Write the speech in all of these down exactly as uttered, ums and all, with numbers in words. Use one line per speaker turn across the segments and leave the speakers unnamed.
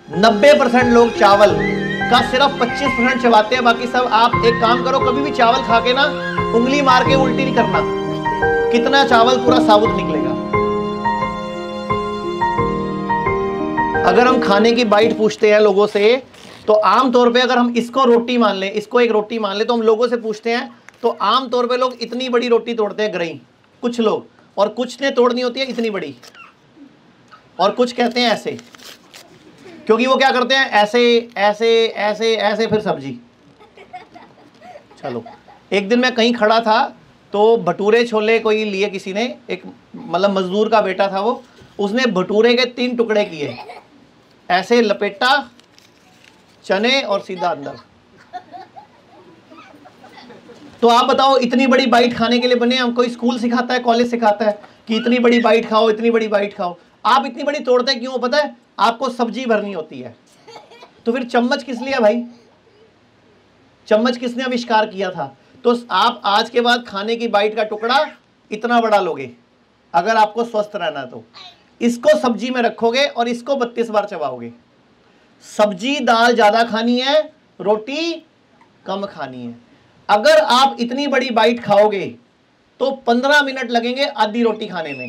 नब्बे परसेंट लोग चावल का सिर्फ पच्चीस परसेंट चबाते हैं, बाकी सब आप एक काम करो, कभी भी चावल खा के ना उंगली मार के उल्टी नहीं करना, कितना चावल पूरा साबुत निकलेगा। अगर हम खाने की बाइट पूछते हैं लोगों से, तो आमतौर पे अगर हम इसको रोटी मान लें, इसको एक रोटी मान लें, तो हम लोगों से पूछते हैं तो आमतौर पे लोग इतनी बड़ी रोटी तोड़ते हैं, ग्रही कुछ लोग, और कुछ ने तोड़नी होती है इतनी बड़ी, और कुछ कहते हैं ऐसे, क्योंकि वो क्या करते हैं ऐसे ऐसे ऐसे ऐसे फिर सब्जी। चलो, एक दिन मैं कहीं खड़ा था तो भटूरे छोले कोई लिए किसी ने, एक मतलब मजदूर का बेटा था वो, उसने भटूरे के तीन टुकड़े किए, ऐसे लपेटा, चने और सीधा अंदर। तो आप बताओ, इतनी बड़ी बाइट खाने के लिए बने हम? कोई स्कूल सिखाता है, कॉलेज सिखाता है कि इतनी बड़ी बाइट खाओ, इतनी बड़ी बाइट खाओ? आप इतनी बड़ी तोड़ते हैं क्यों? पता है, आपको सब्जी भरनी होती है। तो फिर चम्मच किस लिए भाई? चम्मच किसने आविष्कार किया था? तो आप आज के बाद खाने की बाइट का टुकड़ा इतना बड़ा लोगे अगर आपको स्वस्थ रहना है, तो इसको सब्जी में रखोगे और इसको बत्तीस बार चबाओगे। सब्जी दाल ज्यादा खानी है, रोटी कम खानी है। अगर आप इतनी बड़ी बाइट खाओगे तो पंद्रह मिनट लगेंगे आधी रोटी खाने में,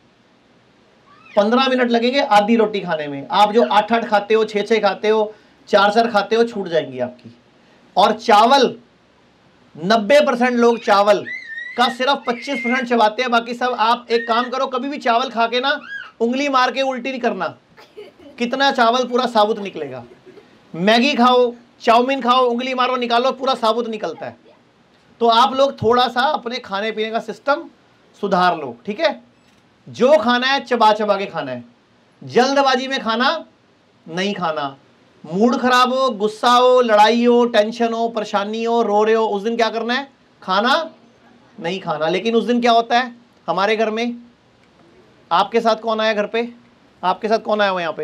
पंद्रह मिनट लगेंगे आधी रोटी खाने में। आप जो आठ आठ खाते हो, छः छः खाते हो, चार चार खाते हो, छूट जाएंगी आपकी। और चावल, नब्बे परसेंट लोग चावल का सिर्फ पच्चीस परसेंट चबाते हैं, बाकी सब आप एक काम करो, कभी भी चावल खा के ना उंगली मार के उल्टी नहीं करना, कितना चावल पूरा साबुत निकलेगा। मैगी खाओ, चाउमीन खाओ, उंगली मारो निकालो, पूरा साबुत निकलता है। तो आप लोग थोड़ा सा अपने खाने पीने का सिस्टम सुधार लो, ठीक है? जो खाना है चबा चबा के खाना है, जल्दबाजी में खाना नहीं खाना। मूड खराब हो, गुस्सा हो, लड़ाई हो, टेंशन हो, परेशानी हो, रो रहे हो, उस दिन क्या करना है? खाना नहीं खाना। लेकिन उस दिन क्या होता है हमारे घर में? आपके साथ कौन आया घर पे? आपके साथ कौन आया हुआ यहाँ पे?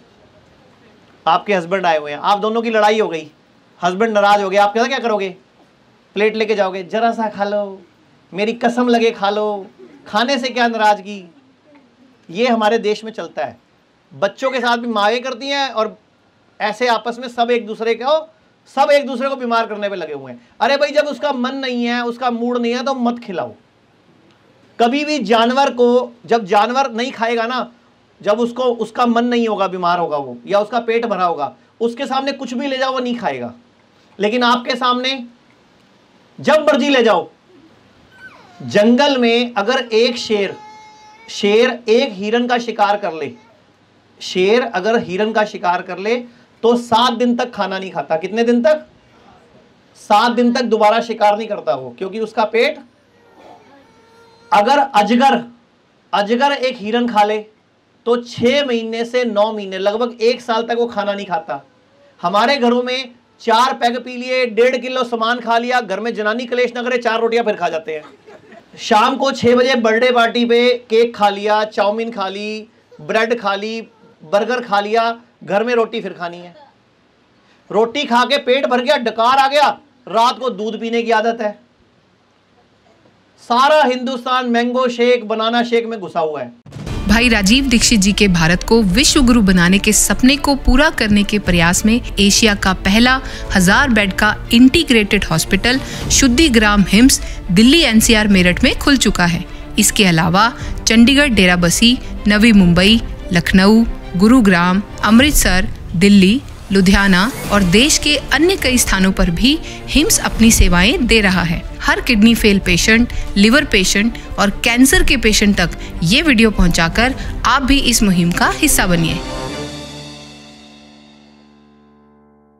आपके हस्बैंड आए हुए हैं, आप दोनों की लड़ाई हो गई, हस्बैंड नाराज हो गया, आप क्या क्या करोगे? प्लेट लेके जाओगे, जरा सा खा लो, मेरी कसम लगे खा लो, खाने से क्या नाराजगी। ये हमारे देश में चलता है। बच्चों के साथ भी माएँ करती हैं, और ऐसे आपस में सब एक दूसरे को सब एक दूसरे को बीमार करने पे लगे हुए हैं। अरे भाई, जब उसका मन नहीं है, उसका मूड नहीं है, तो मत खिलाओ। कभी भी जानवर को, जब जानवर नहीं खाएगा ना, जब उसको उसका मन नहीं होगा, बीमार होगा वो, या उसका पेट भरा होगा, उसके सामने कुछ भी ले जाओ वो नहीं खाएगा। लेकिन आपके सामने जब मर्जी ले जाओ। जंगल में अगर एक शेर शेर एक हिरन का शिकार कर ले, शेर अगर हिरन का शिकार कर ले तो सात दिन तक खाना नहीं खाता। कितने दिन तक? सात दिन तक दोबारा शिकार नहीं करता वो, क्योंकि उसका पेट। अगर अजगर अजगर एक हिरन खा ले तो छह महीने से नौ महीने लगभग एक साल तक वो खाना नहीं खाता। हमारे घरों में चार पैग पी लिए, डेढ़ किलो सामान खा लिया, घर में जनानी कलेश न करे, चार रोटियां फिर खा जाते हैं। शाम को छह बजे बर्थडे पार्टी पे केक खा लिया, चाउमीन खा ली, ब्रेड खा ली, बर्गर खा लिया, घर में रोटी फिर खानी है। रोटी खा के पेट भर गया, डकार आ गया, रात को दूध पीने की आदत है। सारा Hindustan mango shake, banana shake में घुसा हुआ है।
भाई राजीव दीक्षित जी के भारत को विश्व गुरु बनाने के सपने को पूरा करने के प्रयास में एशिया का पहला हजार बेड का integrated hospital Shuddhi Gram HIIMS Delhi NCR Meerut में खुल चुका है। इसके अलावा चंडीगढ़, डेराबस्सी, नवी मुंबई, लखनऊ, गुरुग्राम, अमृतसर, दिल्ली, लुधियाना और देश के अन्य कई स्थानों पर भी हिम्स अपनी सेवाएं दे रहा है। हर kidney fail patient, liver patient और कैंसर के पेशेंट तक ये वीडियो पहुंचाकर आप भी इस मुहिम का हिस्सा बनिए।